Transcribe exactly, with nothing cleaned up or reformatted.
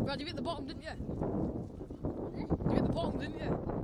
Brad, you hit the bottom, didn't you? You hit the bottom, didn't you?